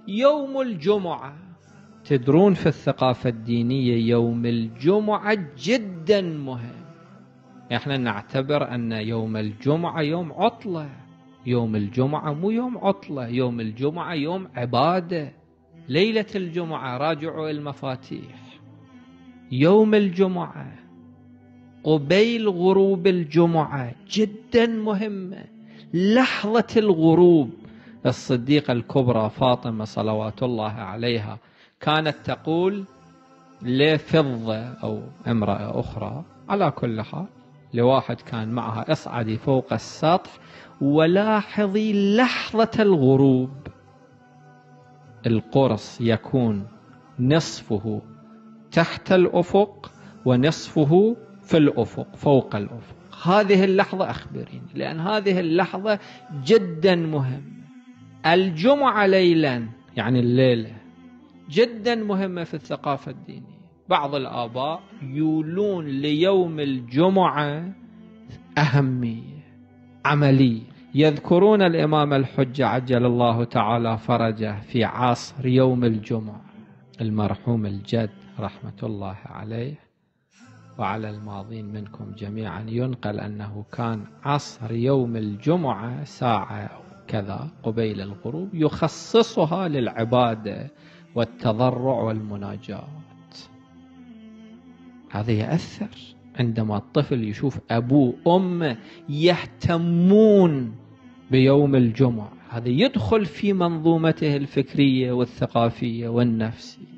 يوم الجمعة. تدرون في الثقافة الدينية يوم الجمعة جدا مهم. احنا نعتبر أن يوم الجمعة يوم عطلة. يوم الجمعة مو يوم عطلة، يوم الجمعة يوم عبادة. ليلة الجمعة راجعوا المفاتيح. يوم الجمعة قبيل غروب الجمعة جدا مهمة. لحظة الغروب، الصديقة الكبرى فاطمة صلوات الله عليها كانت تقول لفضة أو امرأة أخرى على كل حال، لواحد كان معها: اصعدي فوق السطح ولاحظي لحظة الغروب. القرص يكون نصفه تحت الأفق ونصفه في الأفق فوق الأفق. هذه اللحظة أخبريني، لأن هذه اللحظة جدا مهمة. الجمعة ليلا يعني الليلة جدا مهمة في الثقافة الدينية. بعض الآباء يولون ليوم الجمعة أهمية عملية. يذكرون الإمام الحجة عجل الله تعالى فرجه في عصر يوم الجمعة، المرحوم الجد رحمة الله عليه وعلى الماضين منكم جميعا، ينقل أنه كان عصر يوم الجمعة ساعة أو كذا قبيل الغروب يخصصها للعبادة والتضرع والمناجاة. هذا يأثر عندما الطفل يشوف أبوه وأمه يهتمون بيوم الجمعة. هذا يدخل في منظومته الفكرية والثقافية والنفسية.